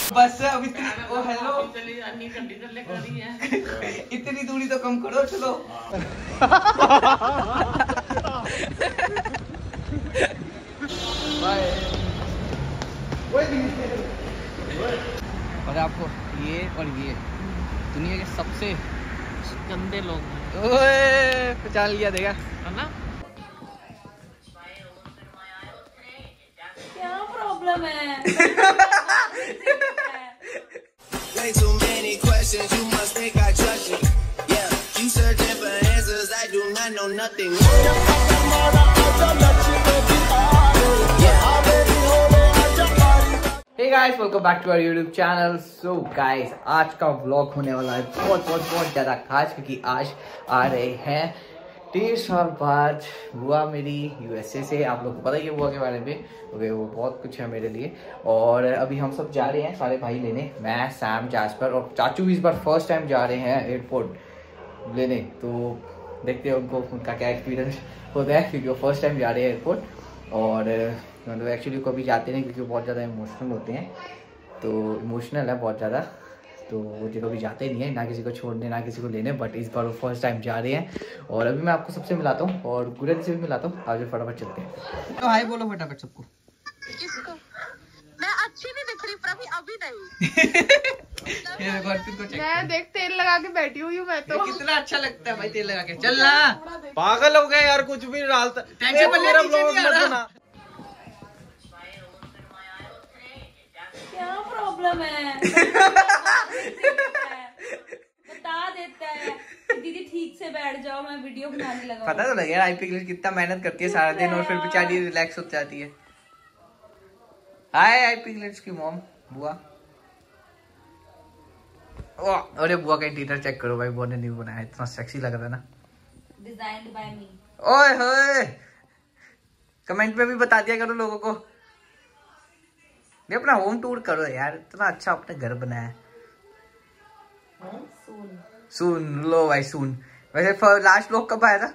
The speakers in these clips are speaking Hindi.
बस अब ओ हेलो इतनी दूरी तो कम करो चलो। बाय। और आपको ये और ये दुनिया के सबसे गंदे लोग पहचान लिया देगा है ना। क्या प्रॉब्लम है? Hey guys, welcome back to our YouTube channel. So guys, आज का व्लॉग होने वाला है बहुत ज़्यादा खास, क्योंकि आज आ रहे हैं 3 साल बाद बुआ मेरी USA से। आप लोग को पता ही है बुआ के बारे में, क्योंकि वो बहुत कुछ है मेरे लिए। और अभी हम सब जा रहे हैं सारे भाई लेने, मैं, सैम, जैस्पर और चाचू भी इस बार फर्स्ट टाइम जा रहे हैं एयरपोर्ट लेने। तो देखते हैं उनका क्या एक्सपीरियंस होता है, क्योंकि वो फर्स्ट टाइम जा रहे हैं एयरपोर्ट। और मतलब एक्चुअली कभी जाते नहीं, क्योंकि बहुत ज़्यादा इमोशनल होते हैं, तो इमोशनल है बहुत ज़्यादा, तो वो जो कभी जाते नहीं है, ना किसी को छोड़ने ना किसी को लेने। बट इस बार वो फर्स्ट टाइम जा रहे हैं। और अभी मैं आपको सबसे मिलाता हूँ और गुरज से भी मिलाता हूँ। आज फटाफट चलते हैं। तो हाय बोलो फटाफट सबको। किसको? मैं अच्छी नहीं दिख रही अभी नहीं। मैं देख तेल लगा के बैठी हुई हूँ मैं तो। कितना अच्छा लगता है भाई तेल लगा के। चल ना, पागल हो गए यार, कुछ भी डालता। मेरा ब्लॉग मत बना। क्या प्रॉब्लम है? बता देता है दीदी ठीक से बैठ जाओ, मैं वीडियो बनाने लगा। पता तो लगे यार आईपी इंग्लिश कितना मेहनत करती है सारा दिन, और फिर बेचारी रिलैक्स हो जाती है। हाय आईपी इंग्लिश की मॉम बुआ। अरे बुआ का इंटीरियर चेक करो भाई, बुआ ने न्यू बनाया, इतना सेक्सी लग रहा है ना। Designed by me. ओए होए, कमेंट में भी बता दिया करो लोगों को। ये अपना होम टूर करो यार, इतना अच्छा अपने घर बनाया है। सुन लो भाई सुन। वैसे लास्ट लोग कब आया था?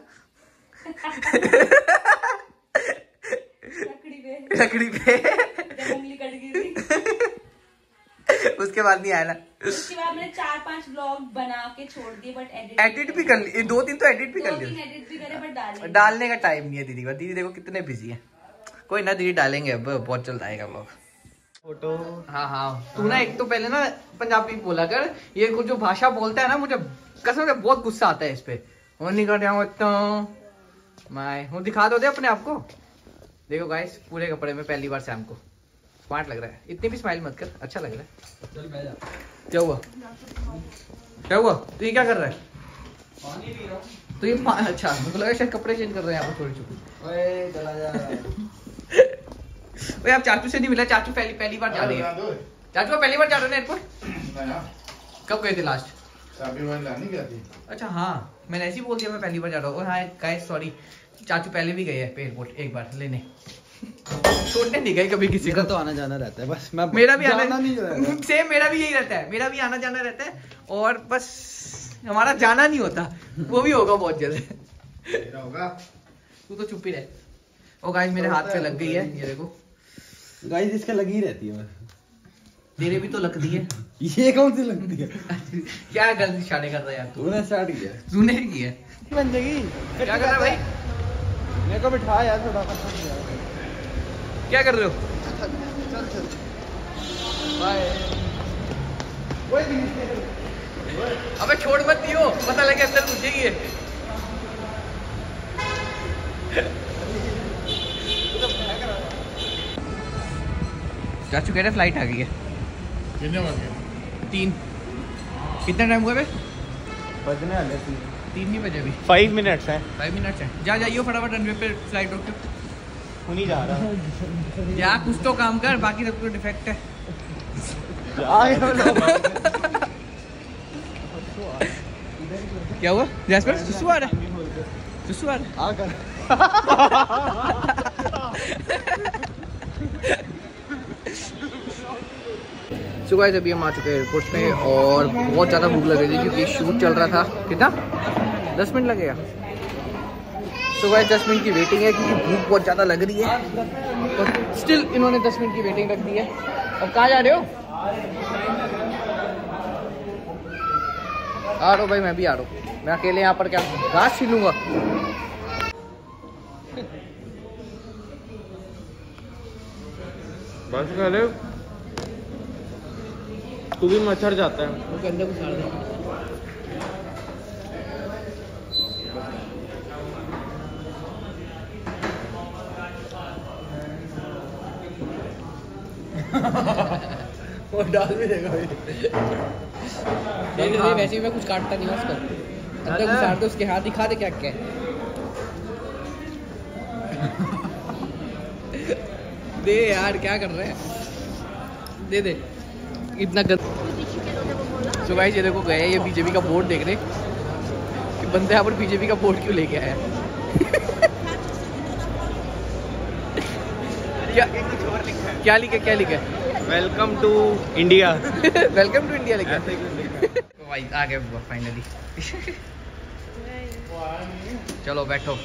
लकड़ी पे उंगली कट गई थी। उसके बाद नहीं आया ना। उसके बाद मैंने 4-5 ब्लॉग बना के छोड़ दिए, बट एडिट भी कर लिए, 2-3 तो एडिट भी कर लिए। एडिट भी करे बट डालने का टाइम नहीं है दीदी का। दीदी देखो कितने बिजी है। कोई ना दीदी डालेंगे, अब बहुत जल्द आएगा ब्लॉग। फोटो। हाँ तू ना एक तो पहले ना पंजाबी बोला कर। ये कुछ जो भाषा बोलता है ना, मुझे कसम से बहुत गुस्सा आता है इस पे। वो नहीं कर रहा मैं वो दिखा दो दे अपने आप को। देखो गाइस पूरे कपड़े में पहली बार सैम को स्मार्ट लग रहा है। इतनी भी स्माइल मत कर, अच्छा लग रहा है। चल बैठ जा। क्या हुआ तो ये क्या कर रहा है? पानी पी रहा हूं। तो ये अच्छा मुझे लगा शायद कपड़े चेंज कर रहे हैं आप थोड़ी छुट्टी। ओए चला जा। ओए आप चाचू से नहीं मिला? चाचू पहली बार जा रही है। चाचू पहली बार जा रहे हैं एयरपोर्ट? कब गए थे लास्ट? अच्छा हाँ मैंने ऐसे ही बोल दिया मैं पहली बार जा रहा हूँ। हाँ गाइस सॉरी, चाचू पहले भी गए हैं एयरपोर्ट एक बार लेने। छोड़ने नहीं गए कभी किसी का। तो आना जाना रहता है बस। मैं मेरा भी आना नहीं रहता। सेम मेरा भी यही रहता है, मेरा भी आना जाना रहता है। और बस हमारा जाना नहीं होता, वो भी होगा बहुत जल्द। होगा। तू तो चुप ही रहे। ओ गाइस मेरे हाथ पे लग गई है, ये देखो गाइस इसका लगी रहती है। तेरे भी तो लगती है। ये कौन सी लगती है? क्या गलती इशारे कर रहा है यार तूने स्टार्ट किया। तूने की है बन जाएगी। क्या कर रहा है भाई? मेरे को बिठा यार थोड़ा। क्या कर रहे हो? चल बाय। अबे छोड़ मत दियो, पता लगे अंदर घुसेगी है। चाचू कह रहे फ्लाइट आ गई है। कितने बजे? 3। कितना टाइम हुआ बे? बजने वाले 3 नहीं बजे अभी। 5 मिनट्स हैं। 5 मिनट्स है। जा जाइयो फटाफट रनवे पे फ्लाइट रोक के। नहीं जा रहा। या कुछ तो काम कर, बाकी सब तो डिफेक्ट है। क्या हुआ जैस्पर? सुसु आ रहा है? सुसु आ रहा है? सो गाइस अभी हम आ चुके हैं एयरपोर्ट पे और बहुत ज़्यादा भूख लग रही थी क्योंकि शूट चल रहा था। कितना 10 मिनट लगेगा। सो गाइस 10 मिनट की वेटिंग है क्योंकि भूख बहुत ज़्यादा लग रही है और स्टिल इन्होंने 10 मिनट की वेटिंग रख दी है। अब कहाँ जा रहे हो? आ रहा हूँ भाई, मैं भी आ रहा हूँ। मैं अकेले यहाँ पर क्या घास छीलूंगा। बस करे तू भी मच्छर जाता है। वो गंदे को साड़ दे। वो डाल भी देगा भाई। नहीं वैसे भी मैं कुछ काटता नहीं हूँ उसको। अंदर घुसाड़ दो उसके हाथ, दिखा दे क्या क्या है। दे यार, क्या कर रहे हैं, दे दे इतना गंदा। सो गाइस ये देखो गए, ये बीजेपी का बोर्ड देख रहे कि बंदे यहाँ पर बीजेपी का बोर्ड क्यों लेके आया। क्या लिखा है? Welcome to India. Welcome to India लिखा भाई। आ गए फाइनली। चलो बैठो।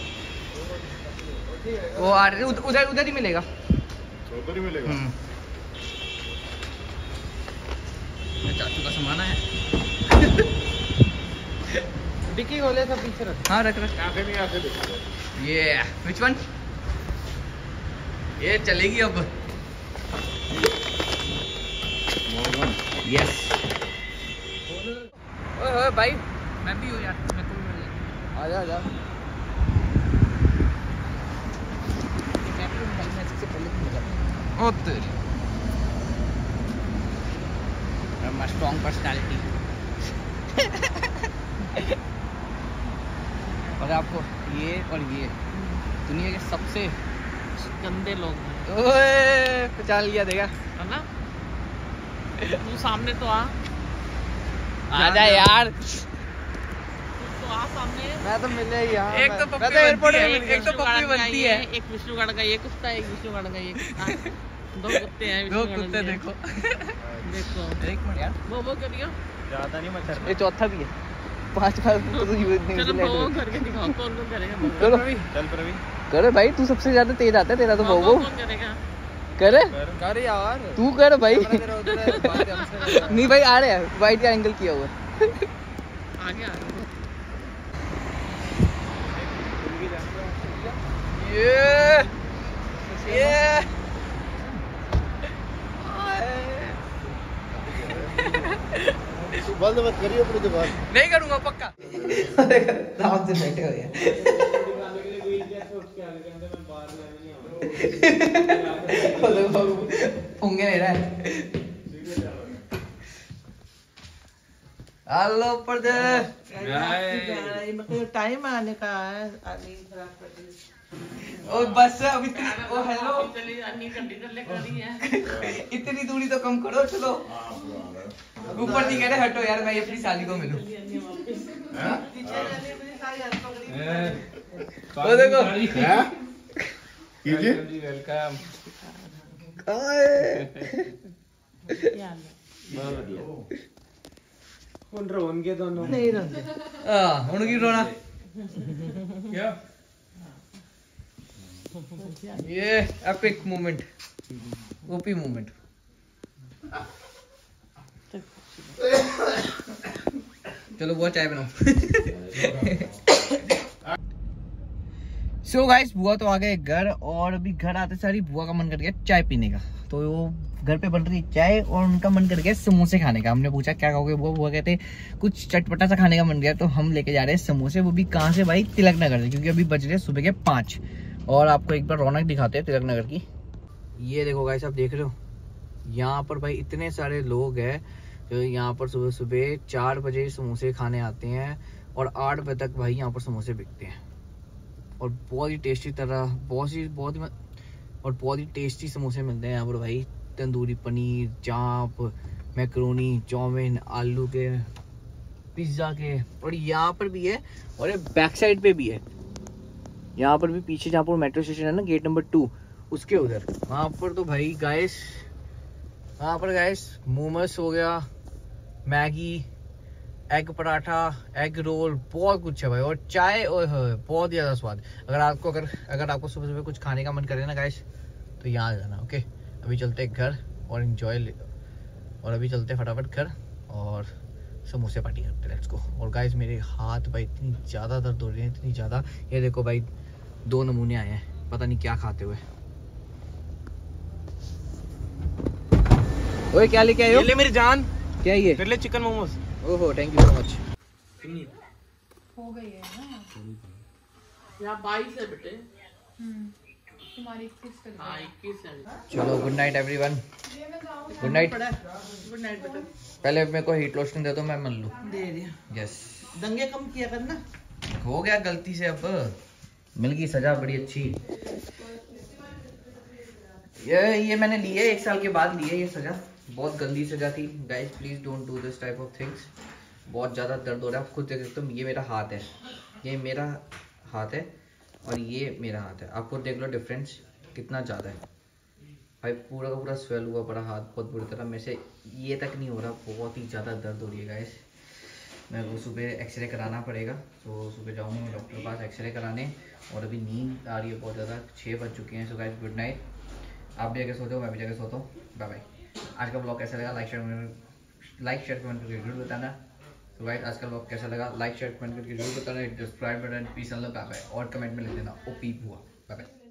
वो आ रहे उधर ही मिलेगा। उधर ही मिलेगा। चाचू का सामान है। डिक्की खोले सब पीछे रख। हाँ रख। आगे नहीं आगे देखो। ये विच वन? ये चलेगी अब। यस। ओए भाई, मैं भी हूँ यार, मैं को भी मिल जाए। आजा। मैं सबसे पहले मिला। ओ तेरी स्ट्रॉन्ग पर्सनालिटी। और आपको ये और ये दुनिया के सबसे गंदे लोग हैं। ओए पहचान लिया, देखा है ना? तू सामने तो आ। आजा यार। तो आ सामने। मैं तो मिले ही यहाँ। एक तो पप्पी एयरपोर्ट बनती है, में एक तो पप्पी बनती है। एक विष्णुगढ़ का ये कुत्ता है, एक विष्णुगढ़ का ये कुत्ता। दो कुत्ते हैं। दो कुत्ते देखो। देखो एक मिनट यार, वो करियो। ज्यादा नहीं मच्छर। ये चौथा भी है। 5 बार तो यूज नहीं। चलो वो करके दिखाओ कौन करेगा। चलो चल प्रवीण करे भाई, तू सबसे ज्यादा तेज आता है, तेरा तो वो कौन करेगा। करे कर यार तू कर भाई। नहीं भाई आ रहे हैं, वाइट का एंगल किया हुआ है। आगे आ ये बंद मत करिए अपनी दुकान। नहीं करूंगा पक्का। आराम से बैठे हो यार। होंगे नहीं रहा। हेलो पर्दे। टाइम आने का है। ओ बस अब इतनी, ओ हेलो है। इतनी दूरी तो कम करो। चलो ऊपर नहीं कह रहे, हटो यार, मैं अपनी साली को मिलूं। ओ देखो कीजिए। वेलकम। रोनगे दोनों नहीं रोनगे। उनकी रोना क्या? ये एपिक मोमेंट, ओपी मोमेंट। चलो बुआ चाय बनाओ। सो गाइस बुआ तो आ गए घर, और अभी घर आते सारी बुआ का मन कर गया चाय पीने का। तो वो घर पे बन रही चाय और उनका मन कर गया समोसे खाने का। हमने पूछा क्या खाओगे बुआ कहते कुछ चटपटा सा खाने का मन गया, तो हम लेके जा रहे हैं समोसे। वो भी कहाँ से भाई? तिलक नगर से, क्योंकि अभी बज रहे सुबह के 5। और आपको एक बार रौनक दिखाते हैं तिलक नगर की। ये देखो गाइस, आप देख रहे हो यहाँ पर भाई इतने सारे लोग हैं जो यहाँ पर सुबह सुबह 4 बजे समोसे खाने आते हैं और 8 बजे तक भाई यहाँ पर समोसे बिकते हैं। और बहुत ही टेस्टी बहुत ही टेस्टी समोसे मिलते हैं यहाँ पर भाई। तंदूरी पनीर, चाप, मैक्रोनी, चाउमीन, आलू के, पिज्ज़ा के। और यहाँ पर भी है, और ये बैक साइड पे भी है। यहाँ पर भी पीछे जहाँ पर मेट्रो स्टेशन है ना, गेट नंबर 2 उसके उधर, वहाँ पर तो भाई गाइस, वहाँ पर गाइस मोमोस हो गया, Maggi, egg paratha, egg roll, बहुत कुछ है भाई। और चाय बहुत ज़्यादा स्वाद। अगर आपको सुबह सुबह कुछ खाने का मन करे ना गाइस, तो यहाँ जाना। ओके अभी चलते हैं घर और एंजॉय और अभी चलते फटाफट घर और समोसे पार्टी करते हैं। Let's go. और गाइस मेरे हाथ भाई इतनी ज़्यादा दर्द हो रही है, इतनी ज़्यादा। ये देखो भाई 2 नमूने आए हैं, पता नहीं क्या खाते हुए। ओए क्या लेके आए हो? ये ले मेरी जान, क्या ये? तेरे लिए चिकन मोमोज। ओहो थैंक यू सो मच। हो गई है ना यहाँ 22 है बेटे। तुम्हारी 21 तक। हाँ 21 है। चलो good night everyone. Good night. Good night बेटा। पहले मेरे को हीट लोशन दे दो, मैं मन लूँ। दे दिया। यस दंगे कम किया करना। हो गया गलती से, अब मिल गई सजा बड़ी अच्छी। ये मैंने लिए 1 साल के बाद लिए ये सजा। बहुत गंदी सजा थी guys, please don't do this type of things. बहुत ज़्यादा दर्द हो रहा है, आप खुद देख सकते हो। ये मेरा हाथ है, ये मेरा हाथ है और ये मेरा हाथ है। आप खुद देख लो डिफरेंस कितना ज़्यादा है भाई। पूरा का पूरा स्वेल हुआ पड़ा हाथ बहुत बुरी तरह। मेरे से ये तक नहीं हो रहा, बहुत ही ज़्यादा दर्द हो रही है गाइस। मेरे को सुबह एक्सरे कराना पड़ेगा, तो सुबह जाऊँगा मैं डॉक्टर के पास एक्सरे कराने। और अभी नींद आ रही है बहुत ज़्यादा, 6 बज चुके हैं। So guys good night. आप भी जाके सोते हो, मैं भी जाके सोता हूँ। Bye bye. आज का ब्लॉग कैसा लगा लाइक शेयर कमेंट करके जरूर बताना। तो गाइस आज का ब्लॉग कैसा लगा लाइक शेयर कमेंट करके जरूर बताना। Subscribe button please bye bye और कमेंट में लिख देना ओ पीप हुआ। Bye bye.